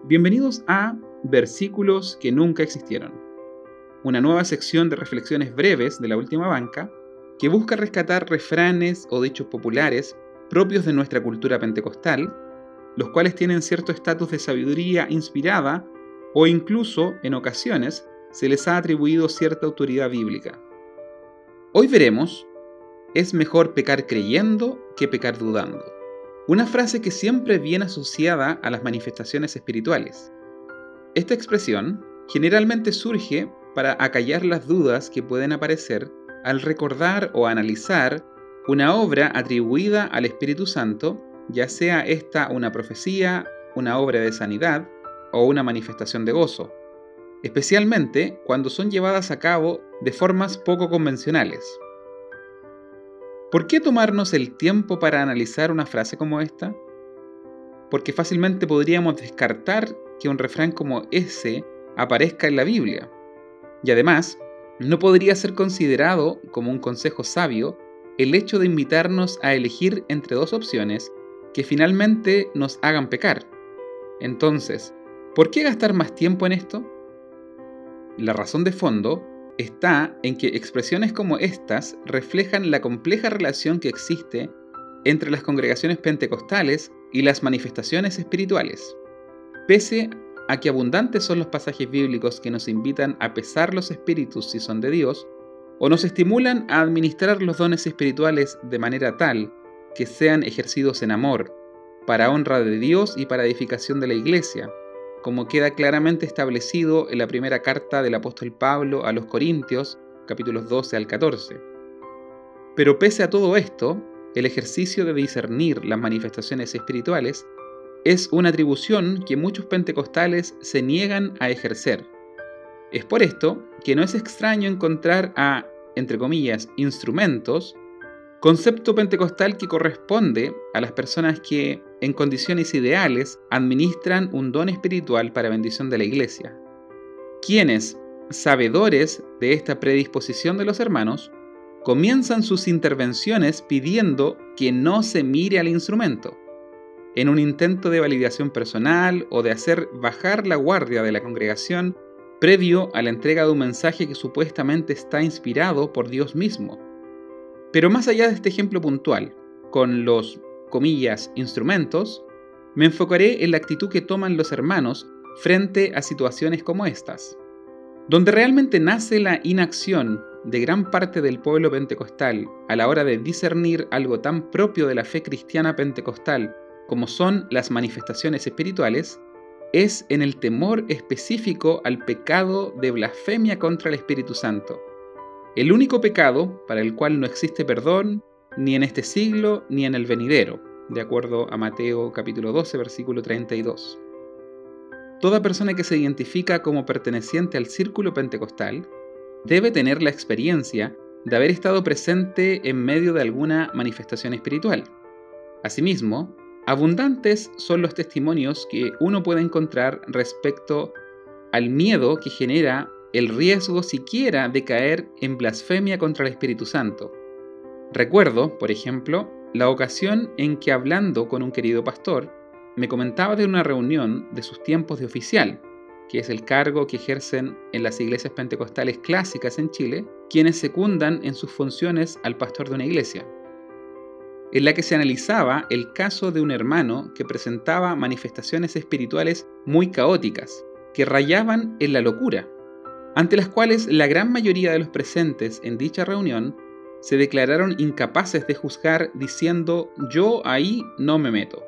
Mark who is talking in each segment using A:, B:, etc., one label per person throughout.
A: Bienvenidos a Versículos que nunca existieron, una nueva sección de reflexiones breves de la última banca que busca rescatar refranes o dichos populares propios de nuestra cultura pentecostal, los cuales tienen cierto estatus de sabiduría inspirada o incluso, en ocasiones, se les ha atribuido cierta autoridad bíblica. Hoy veremos, es mejor pecar creyendo que pecar dudando. Una frase que siempre viene asociada a las manifestaciones espirituales. Esta expresión generalmente surge para acallar las dudas que pueden aparecer al recordar o analizar una obra atribuida al Espíritu Santo, ya sea esta una profecía, una obra de sanidad o una manifestación de gozo, especialmente cuando son llevadas a cabo de formas poco convencionales. ¿Por qué tomarnos el tiempo para analizar una frase como esta? Porque fácilmente podríamos descartar que un refrán como ese aparezca en la Biblia. Y además, no podría ser considerado como un consejo sabio el hecho de invitarnos a elegir entre dos opciones que finalmente nos hagan pecar. Entonces, ¿por qué gastar más tiempo en esto? La razón de fondo está en que expresiones como estas reflejan la compleja relación que existe entre las congregaciones pentecostales y las manifestaciones espirituales. Pese a que abundantes son los pasajes bíblicos que nos invitan a pesar los espíritus si son de Dios, o nos estimulan a administrar los dones espirituales de manera tal que sean ejercidos en amor, para honra de Dios y para edificación de la Iglesia, como queda claramente establecido en la primera carta del apóstol Pablo a los Corintios, capítulos 12 al 14. Pero pese a todo esto, el ejercicio de discernir las manifestaciones espirituales es una atribución que muchos pentecostales se niegan a ejercer. Es por esto que no es extraño encontrar a, entre comillas, instrumentos, concepto pentecostal que corresponde a las personas que, en condiciones ideales, administran un don espiritual para bendición de la Iglesia, quienes, sabedores de esta predisposición de los hermanos, comienzan sus intervenciones pidiendo que no se mire al instrumento, en un intento de validación personal o de hacer bajar la guardia de la congregación previo a la entrega de un mensaje que supuestamente está inspirado por Dios mismo. Pero más allá de este ejemplo puntual, con los, comillas, instrumentos, me enfocaré en la actitud que toman los hermanos frente a situaciones como estas, donde realmente nace la inacción de gran parte del pueblo pentecostal a la hora de discernir algo tan propio de la fe cristiana pentecostal como son las manifestaciones espirituales, es en el temor específico al pecado de blasfemia contra el Espíritu Santo. El único pecado para el cual no existe perdón ni en este siglo ni en el venidero, de acuerdo a Mateo capítulo 12, versículo 32. Toda persona que se identifica como perteneciente al círculo pentecostal debe tener la experiencia de haber estado presente en medio de alguna manifestación espiritual. Asimismo, abundantes son los testimonios que uno puede encontrar respecto al miedo que genera el riesgo siquiera de caer en blasfemia contra el Espíritu Santo. Recuerdo, por ejemplo, la ocasión en que hablando con un querido pastor, me comentaba de una reunión de sus tiempos de oficial, que es el cargo que ejercen en las iglesias pentecostales clásicas en Chile, quienes secundan en sus funciones al pastor de una iglesia, en la que se analizaba el caso de un hermano que presentaba manifestaciones espirituales muy caóticas, que rayaban en la locura, ante las cuales la gran mayoría de los presentes en dicha reunión se declararon incapaces de juzgar diciendo «yo ahí no me meto».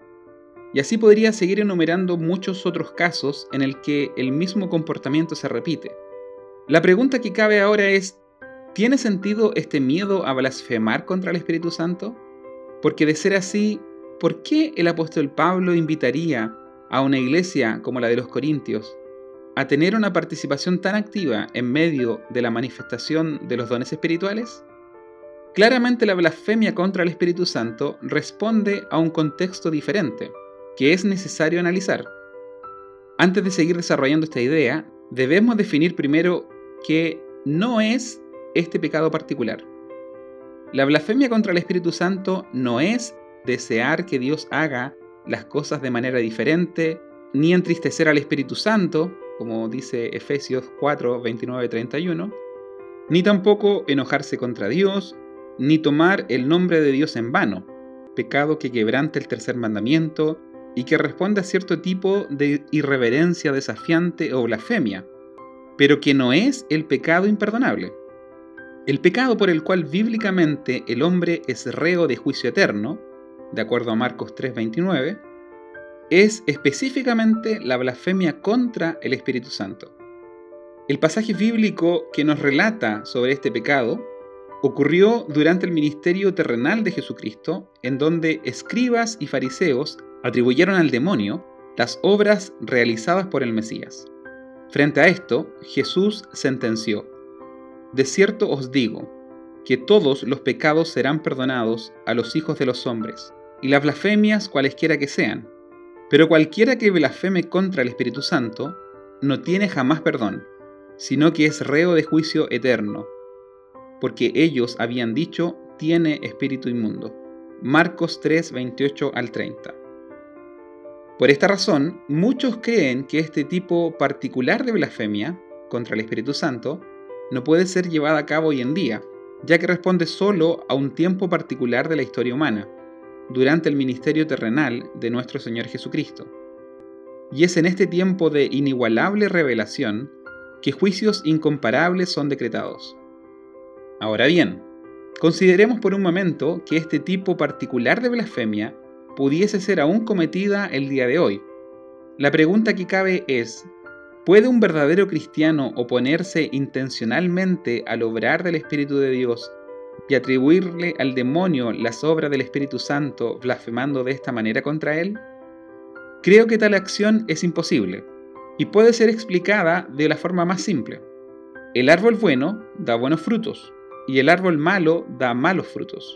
A: Y así podría seguir enumerando muchos otros casos en el que el mismo comportamiento se repite. La pregunta que cabe ahora es, ¿tiene sentido este miedo a blasfemar contra el Espíritu Santo? Porque de ser así, ¿por qué el apóstol Pablo invitaría a una iglesia como la de los Corintios a tener una participación tan activa en medio de la manifestación de los dones espirituales? Claramente la blasfemia contra el Espíritu Santo responde a un contexto diferente, que es necesario analizar. Antes de seguir desarrollando esta idea, debemos definir primero qué no es este pecado particular. La blasfemia contra el Espíritu Santo no es desear que Dios haga las cosas de manera diferente ni entristecer al Espíritu Santo, como dice Efesios 4, 29, 31, ni tampoco enojarse contra Dios, ni tomar el nombre de Dios en vano, pecado que quebranta el tercer mandamiento y que responde a cierto tipo de irreverencia desafiante o blasfemia, pero que no es el pecado imperdonable. El pecado por el cual bíblicamente el hombre es reo de juicio eterno, de acuerdo a Marcos 3:29, es específicamente la blasfemia contra el Espíritu Santo. El pasaje bíblico que nos relata sobre este pecado ocurrió durante el ministerio terrenal de Jesucristo, en donde escribas y fariseos atribuyeron al demonio las obras realizadas por el Mesías. Frente a esto, Jesús sentenció: de cierto os digo, que todos los pecados serán perdonados a los hijos de los hombres, y las blasfemias cualesquiera que sean, pero cualquiera que blasfeme contra el Espíritu Santo no tiene jamás perdón, sino que es reo de juicio eterno, porque ellos habían dicho: tiene espíritu inmundo. Marcos 3, 28 al 30. Por esta razón, muchos creen que este tipo particular de blasfemia contra el Espíritu Santo no puede ser llevada a cabo hoy en día, ya que responde solo a un tiempo particular de la historia humana, durante el ministerio terrenal de nuestro Señor Jesucristo. Y es en este tiempo de inigualable revelación que juicios incomparables son decretados. Ahora bien, consideremos por un momento que este tipo particular de blasfemia pudiese ser aún cometida el día de hoy. La pregunta que cabe es: ¿puede un verdadero cristiano oponerse intencionalmente al obrar del Espíritu de Dios y atribuirle al demonio las obras del Espíritu Santo, blasfemando de esta manera contra él? Creo que tal acción es imposible y puede ser explicada de la forma más simple. El árbol bueno da buenos frutos y el árbol malo da malos frutos.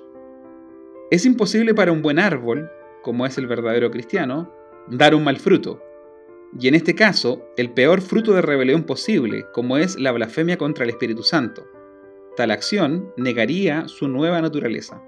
A: Es imposible para un buen árbol, como es el verdadero cristiano, dar un mal fruto. Y en este caso, el peor fruto de rebelión posible, como es la blasfemia contra el Espíritu Santo. Tal acción negaría su nueva naturaleza.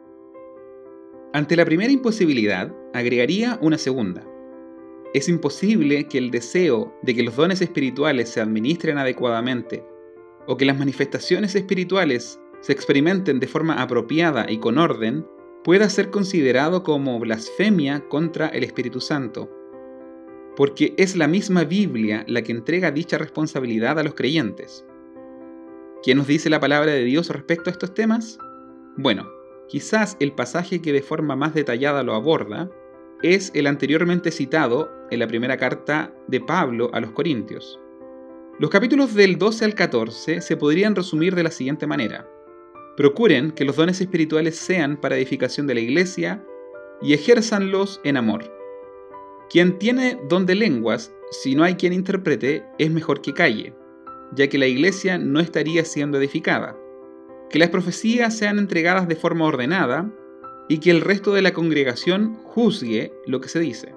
A: Ante la primera imposibilidad, agregaría una segunda. Es imposible que el deseo de que los dones espirituales se administren adecuadamente, o que las manifestaciones espirituales se experimenten de forma apropiada y con orden, pueda ser considerado como blasfemia contra el Espíritu Santo, porque es la misma Biblia la que entrega dicha responsabilidad a los creyentes. ¿Qué nos dice la palabra de Dios respecto a estos temas? Bueno, quizás el pasaje que de forma más detallada lo aborda es el anteriormente citado en la primera carta de Pablo a los Corintios. Los capítulos del 12 al 14 se podrían resumir de la siguiente manera: procuren que los dones espirituales sean para edificación de la iglesia y ejérzanlos en amor. Quien tiene don de lenguas, si no hay quien interprete, es mejor que calle, ya que la iglesia no estaría siendo edificada. Que las profecías sean entregadas de forma ordenada y que el resto de la congregación juzgue lo que se dice.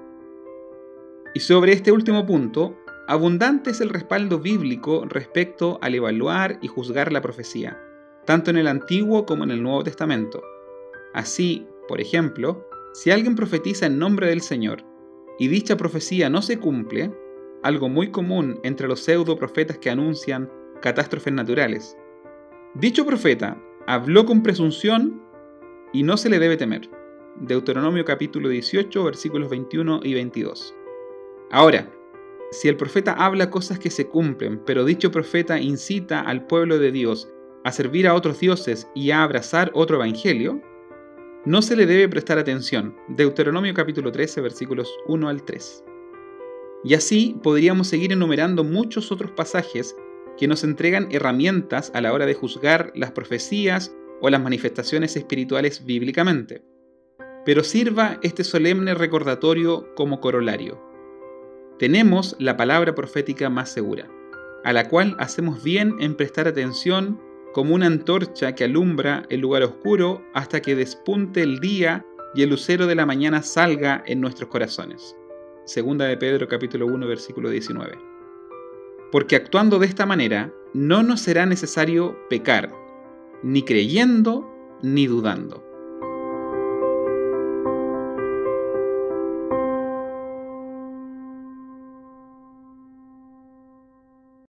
A: Y sobre este último punto, abundante es el respaldo bíblico respecto al evaluar y juzgar la profecía, tanto en el Antiguo como en el Nuevo Testamento. Así, por ejemplo, si alguien profetiza en nombre del Señor y dicha profecía no se cumple, algo muy común entre los pseudo profetas que anuncian catástrofes naturales, dicho profeta habló con presunción y no se le debe temer. Deuteronomio capítulo 18, versículos 21 y 22. Ahora, si el profeta habla cosas que se cumplen, pero dicho profeta incita al pueblo de Dios a servir a otros dioses y a abrazar otro evangelio, no se le debe prestar atención. Deuteronomio capítulo 13, versículos 1 al 3. Y así podríamos seguir enumerando muchos otros pasajes que nos entregan herramientas a la hora de juzgar las profecías o las manifestaciones espirituales bíblicamente. Pero sirva este solemne recordatorio como corolario. Tenemos la palabra profética más segura, a la cual hacemos bien en prestar atención como una antorcha que alumbra el lugar oscuro hasta que despunte el día y el lucero de la mañana salga en nuestros corazones. Segunda de Pedro capítulo 1 versículo 19. Porque actuando de esta manera no nos será necesario pecar, ni creyendo ni dudando.